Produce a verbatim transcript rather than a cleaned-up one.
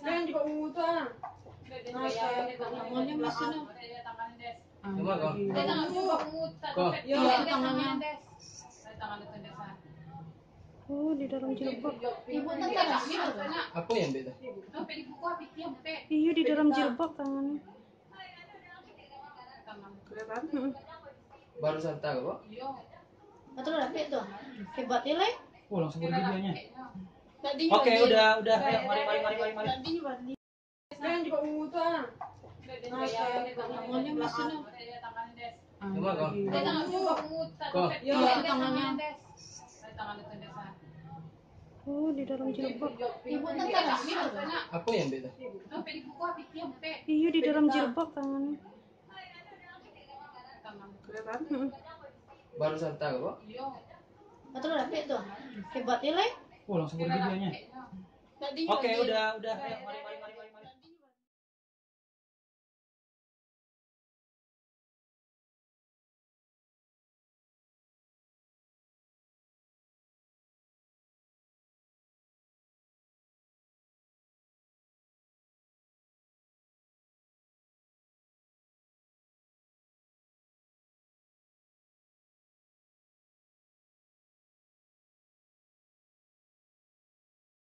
Jangan juga utang. Tangannya mas sana. Coba kok. Tangan juga utang. Kok. Iya tangannya. Oh, di dalam jilbab. Ibu tangan. Apa yang beda? Iya, di dalam jilbab tangannya. Kelihatan? Mm-mm. Barusan tahu kok. Betul rapet tuh. Hebat ya, Lek. Oh, langsung bervideonya. Tadi Oke, udah, udah. Ayo, mari, mari, mari, mari, mari. Tadi Bandi. Jangan juga utang. Tangannya mas sana. Coba kok. Tangan juga utang. Kok. Iya tangannya. Oh, di dalam jilbab. Ibu tangan. Apa yang beda? Iya, di dalam jilbab tangannya. Kelihatan? Mm-mm. Barusan tahu kok. Betul rapet tuh. Hebat ya, Lek. Oh, langsung bervideonya. Tadi Oke, udah, udah. Ayo, mari, mari, mari.